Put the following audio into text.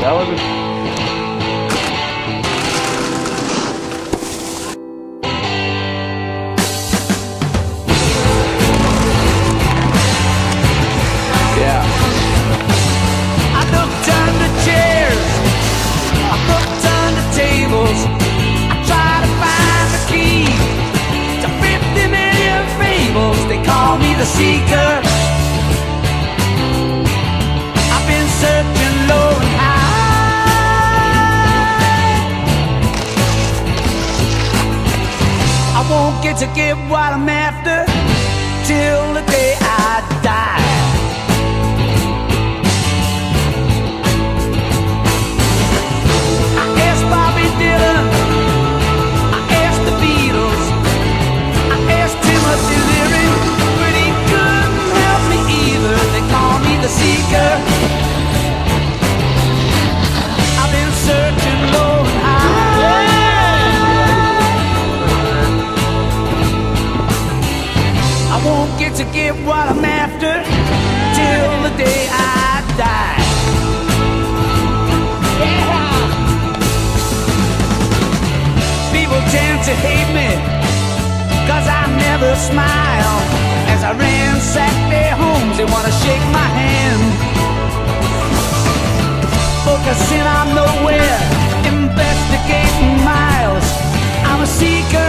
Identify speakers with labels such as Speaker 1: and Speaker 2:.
Speaker 1: that was a...
Speaker 2: The seeker. I've been searching low and high. I won't get to get what I'm after till the day I die. I asked Bobby Dylan, I asked the Beatles, I asked Timothy Leary. They call me the seeker. I've been searching low and high. I won't get to get what I'm after till the day I die. Yeah. People tend to hate me 'cause I never smile. As I ransack their homes, they wanna shake my hand. Focusing on nowhere, investigating miles. I'm a seeker.